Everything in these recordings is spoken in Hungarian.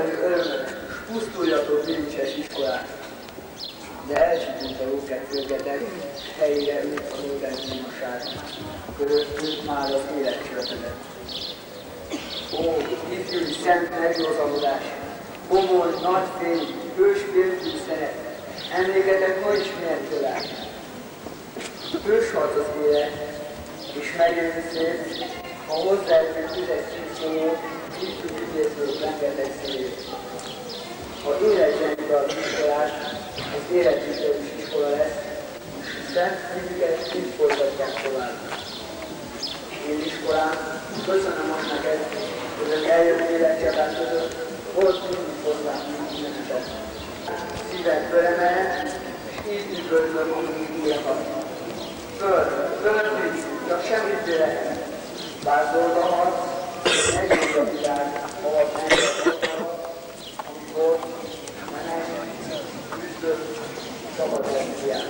menő örömös, pusztuljatok bilincses iskolát. De elsikült a lókettőgetek, helyére ült a modern némaság. Körülöttünk már az élet csöpödött. Ó, ifjúi szent megjózanodás, komoly, nagy fény, hős például szeret, emléketek ma is milyen csodás. Hősharc az élet, és megjön szép, ha hozzáértünk tüzet szívszóló, ifjú ügyészlők rengeteg szívét. Ha életzenybe az iskolát, az életünkről is iskola lesz, szent szívüket így folytatják tovább. Én iskolám, köszönöm most neked, hogy az eljövő életcsapás között volt mindig hozzám mindeneset. Szíved fölemel, és így üdvözlöm a mi újakat. Fölöttünk, csak semmit tőle, bár dolgahat, megint a világ, ahol megjelent, amikor menek, küzdött, szabad energiát.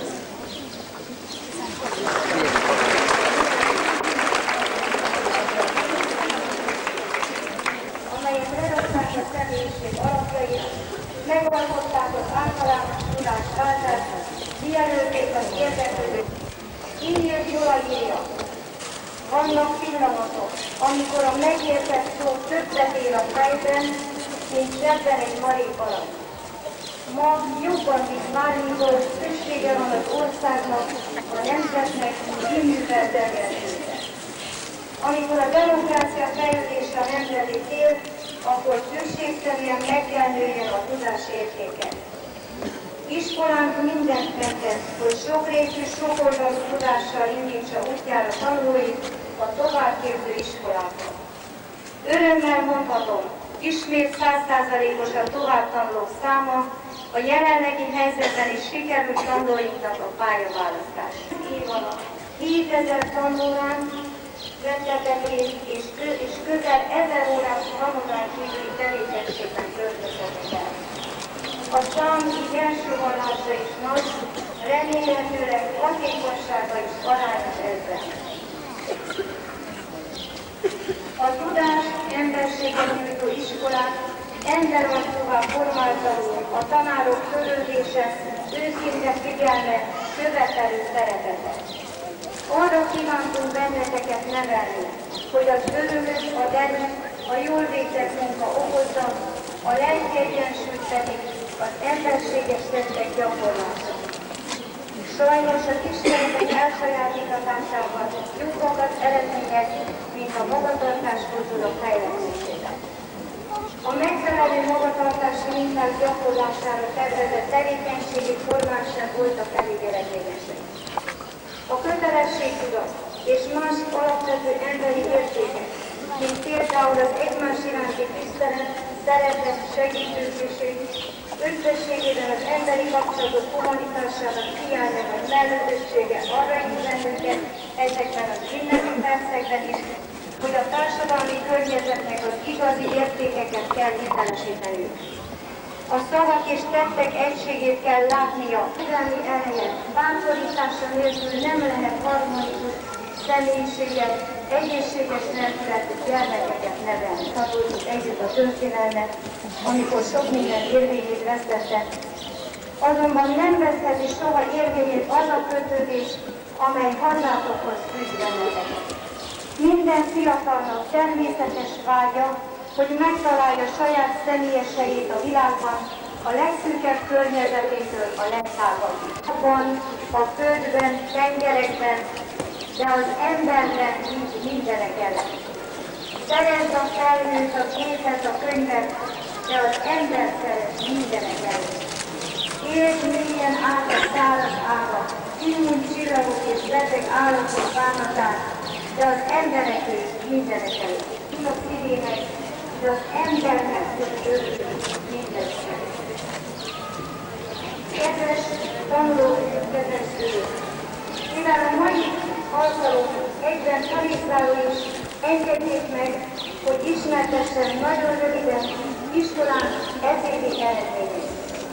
Amelyek lerakták a személyiség alapjait, megalkották az általános tudás által, mielőtt az érdeklődők. Így jól írja. Vannak pillanatok, amikor a megértett szó többet él a fejben, mint zsebben egy marék alatt. Ma jobban, mint bármikor szüksége van az országnak, a nemzetnek himnűvel terjedésre. Amikor a demokrácia fejlődése a nemzeti cél, akkor szükségszerűen meg kell nőjön a tudás értéke. Iskolánk mindent megtett, hogy sokrétű, sokoldalú tudással indítsa útjára tanulóit a továbbképző iskolákon. Örömmel mondhatom, ismét 100%-os a továbbtanulók száma, a jelenlegi helyzetben is sikerült tanulóinknak a pályaválasztás. Év alatt 7000 tanulónk vettek részt, és közel 1000 órás tanulmány kívüli tevékenységben töltöttek el. A szám így első hallása is nagy, remélhetőleg hatékonysága is arányos ezzel. A tudás emberséget nyújtó iskolák emberarcúvá formáltató, a tanárok törődése, őszinte figyelme, követelő szeretete. Arra kívántunk benneteket nevelni, hogy az örömös, a derűs, a jól végzett munka okozza, a lelki egyensúlyt pedig az emberséges tettek gyakorlása. Sajnos a kisgyerekek elsajátítatásával lyukokat eredményez, mint a magatartáskultúra fejlesztésében. A megfelelő magatartási minták gyakorlására tervezett tevékenységi formák sem voltak elég eredményesek. A kötelességtudat és más alapvető emberi értékek, mint például az egymás iránti tisztelet, szeretet, segítőkészség, összességében az emberi kapcsolatok kommunikásának hiánya vagy mellőzöttsége arra indul bennünket ezekben az ünnepi percekben is, hogy a társadalmi környezetnek az igazi értékeket kell hitelesíteniük. A szavak és tettek egységét kell látnia, türelmi elejét, bátorítása nélkül nem lehet harmonikus személyiséget, egészséges lelkületű gyermekeket nevelni. Tanuljuk együtt a történelmet, amikor sok minden érvényét vesztette. Azonban nem veszheti soha érvényét az a kötődés, amely harmátokhoz fűz benneteket. Minden fiatalnak természetes vágya, hogy megtalálja saját személyes helyét a világban, a legszűkebb környezetétől a legtágabbig. Abban, a földben, tengerekben, de az emberben nincs mindenek ellen. Szerezd a felnőtt, a képet, a könyvet, de az ember szerez mindenek ellen. Éld mélyen át a száraz ágat, immun csillagok és beteg állatok bánatát, de az emberekő mindenek ellen. A szívének, de az embernek örül mindenek ellen. Kedves tanulók, kedves szülők! Mivel a mai alkalom egyben tanítváló is, engedjék meg, hogy ismertessem nagyon röviden iskolánk eddigi eredményét.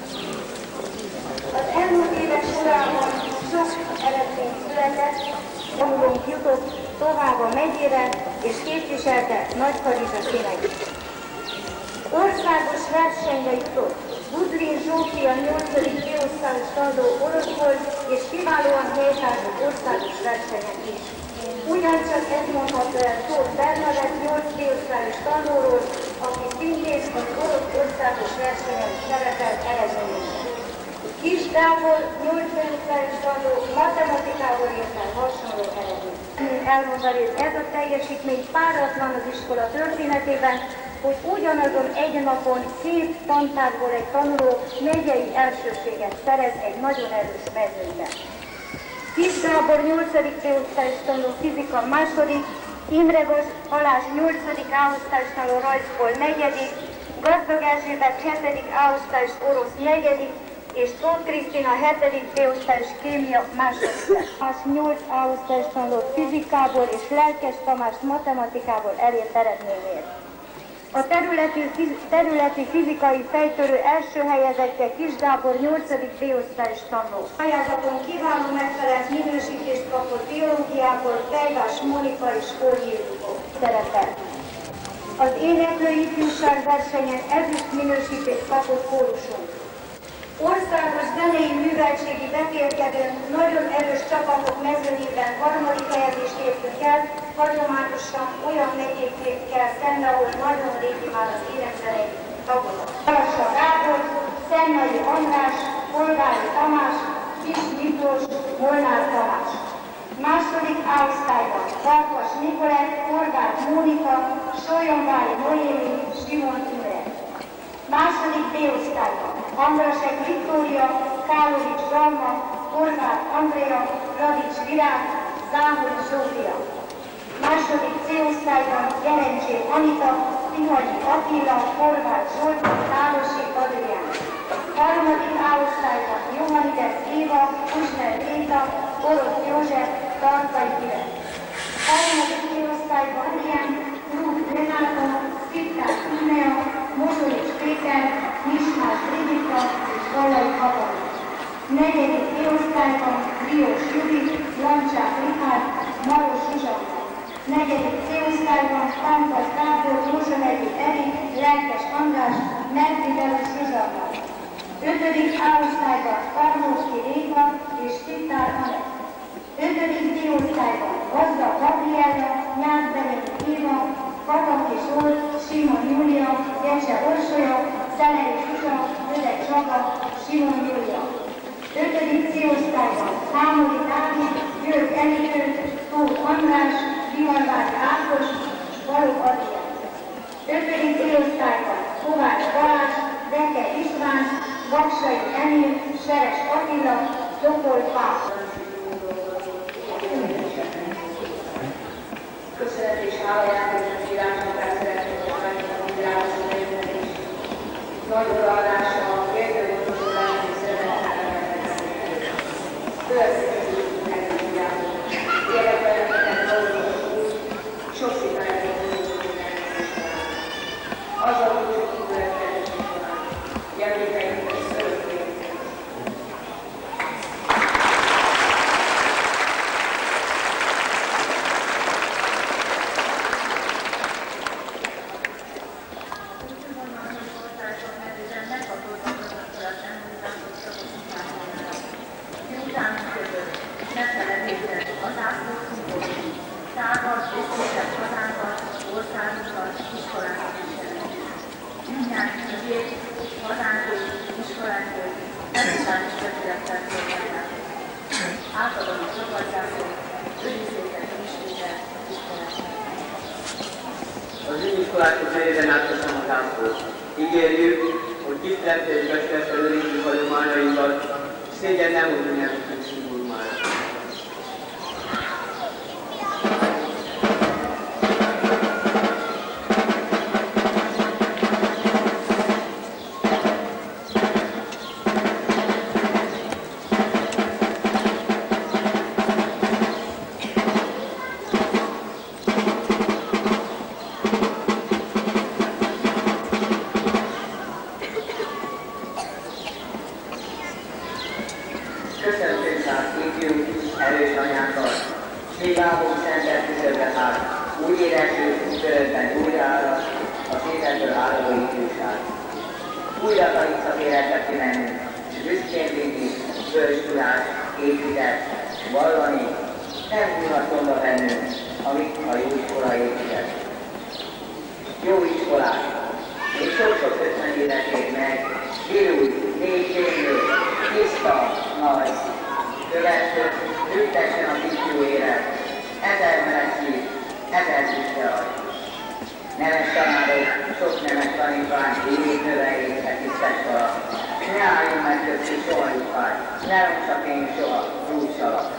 Az elmúlt évek sorában sok eredmény született, tanulónk jutott tovább a megyére és képviselte Nagykanizsa színeit. Országos versenyre jutott Budrin Zsófia 8. B-osztályos tanuló oroszból, és kiválóan helytálló országos versenyen is. Ugyancsak ez mondható el Tóth Bernadett 8. B-osztályos tanulóról, aki szintén az orosz országos versenyen szerepelt eredményesen. Kis Gábor 8. B-osztályos tanuló matematikával ért el hasonló eredményt. Elmondani, hogy ez a teljesítmény páratlan az iskola történetében, hogy ugyanazon egy napon 2 tantárból egy tanuló megyei elsőséget szerez egy nagyon erős mezőnyben. Kis Gábor 8. B-osztályos tanuló fizika második, Imre Balázs 8. A-osztályos tanuló rajzból negyedik, Gazdag Erzsébet 7. A-osztályos orosz negyedik, és Tóth Krisztina 7. B-osztályos kémia második. 8 A-osztályos tanuló fizikából és Lelkes Tamás matematikából elért eredményért. A területi fizikai fejtörő első helyezettje Kis Gábor 8. B-osztályos tanuló. Pályázaton kiváló megfelelt minősítést kapott biológiából Fejvás Mónika és Kórnyi Ildikó szerepel. Az éneklő ifjúság versenyen ezüst minősítést kapott kórusunk. Országos zenei műveltségi vetélkedőn nagyon erős csapatok mezőnyében harmadik helyezést értünk el, hagyományosan olyan megyékkel szemben, ahol nagyon régi már az énekzenei tagozat. Balassa Gábor, Szennai András, Polgári Tamás, Kis Miklós, Molnár Tamás. Második A-osztályban Farkas Nikolett, Horváth Mónika, Solyomvári Noémi, Simon Imre. Második B-osztályban Andrasek Viktória, Kálovics Dalma, Horváth Andrea, Radics Virág, Záhony Zsófia. Második C-osztályban Jelencsé Anita, Tihanyi Attila, Horváth Zsolt, Tálosi Adrián. Harmadik A-osztályban Johannides Éva, Kusner Réta, Orosz József, Tarkai Pire. Harmadik C-osztályban Ilyen, Rúd Renáta, Szipkár Tűnea, Mozolics Péter, Mismás Ridika és Vallai Katalin. Negyedik B-osztályban Diós Judit, Lancsák Rihárd, Maros Zsuzsanna. Negyedik C-osztályban Pántasz Gábor, Józsefegyi Erik, Lelkes András, Mertidelus Zsuzsanna. Ötödik A-osztályban Karnóski Réka és Tittár Anett. Ötödik D-osztályban Gazdag Gabriella, Nyászberényi Éva, Pataki Zsolt, Simon Júlia, Gecse Orsolya, Szelei Zsuzsa, Ödeg Csaba, Simon Júlia. Ötödik C-osztályban Hámori Dávid, György Enikő, Tóth András, Dimarvári Ákos, Balogh Adrián. Ötödik C-osztályban Kovács Balázs, Deke István, Vaksai Emil, Seres Attila, Zokol Pál. Köszönet és hálajátékos irányítás szeretnék mondani a világos megjelenés. Nagy odaadásra a kérdőjogosodás és szeretettel következő megvilágos. Életben dolgozó sok szépen az a úgy következés során jelentkeink és szörökként. Az iskolák nevében átkosom a táncot. Ígérjük, hogy tisztelettel és becsülettel őrizzük hagyományainkat, szégyen nem úgy nem szívunk már. Köszöntünk ifjú, erős anyákkal, Ségából szentelt küszöbre áll, úgy érezzük, törötben újra áll, a szépen ebből álló ifjúság. Újra tanítsza életre kimenni, és büszkén vinni, bölcs tudás, épített, vallani, nem húzhatóba bennünk, amit a jó iskola épített. Jó iskolák, még sok-sok 50 évet ér meg, új, négyfélő, tiszta, nagy, követőt, ültessen a ifjú élet, 1000 meleg szív, 1000 büszke agy. Nemes tanárok, sok nemes tanítvány, így növeljétek tisztes alatt. Ne álljunk meg köztük soha lyukány, ne roncsak én soha rúdsalak.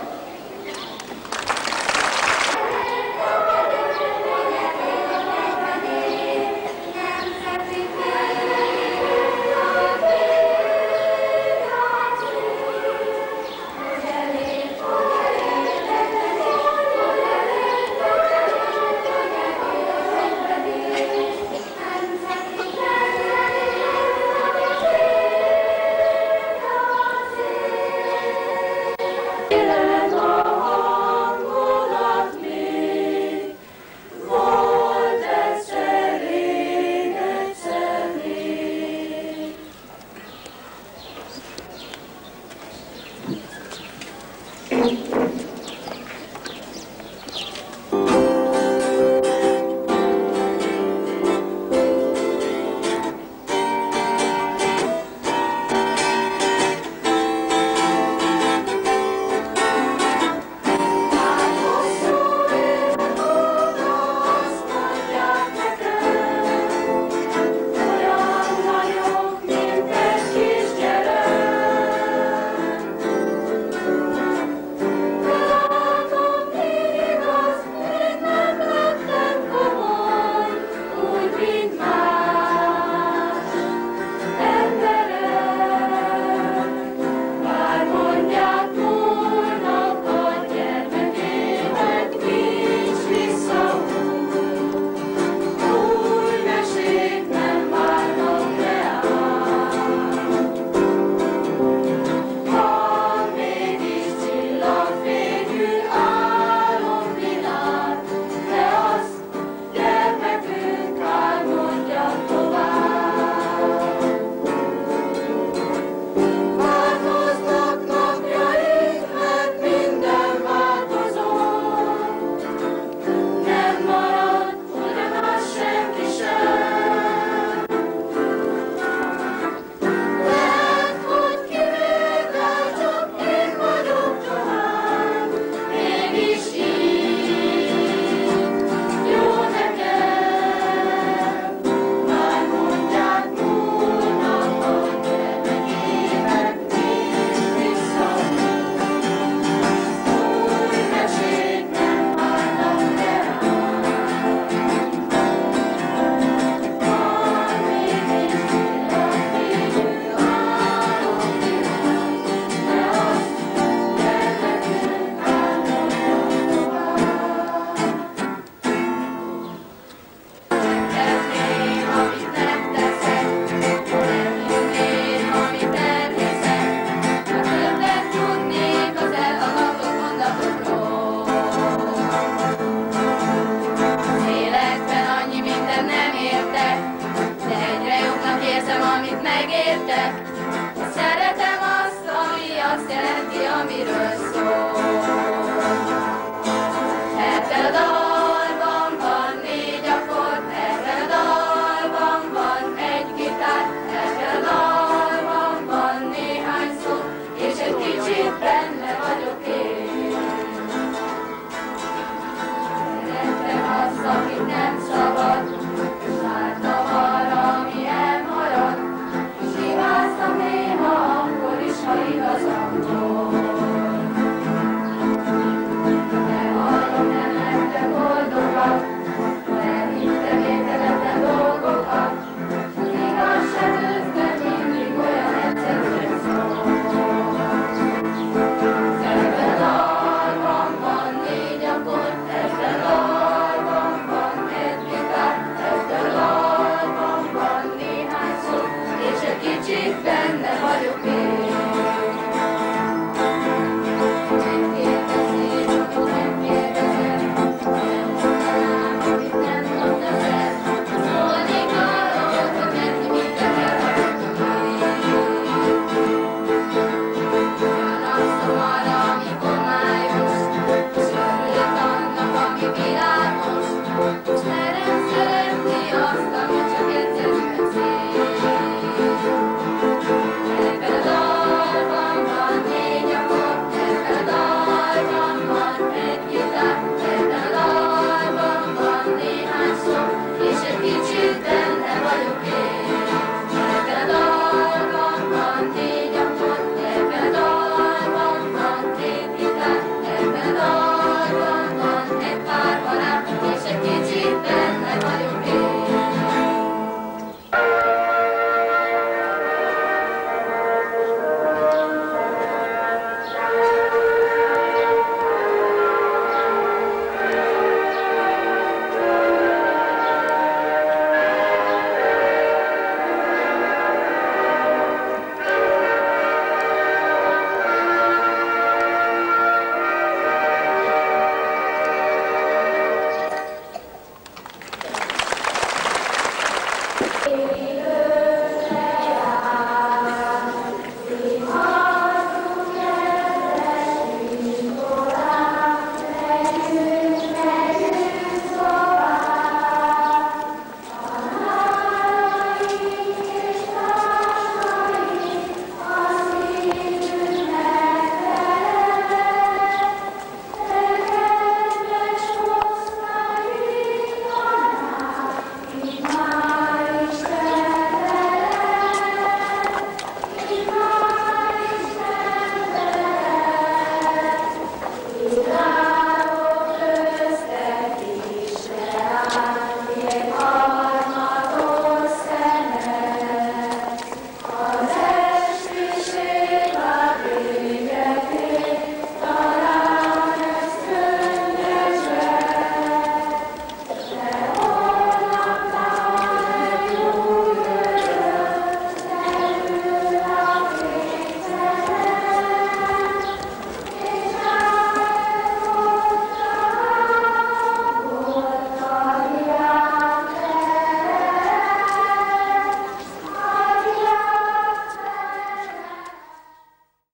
Szeretem azt, ami azt jelenti, amiről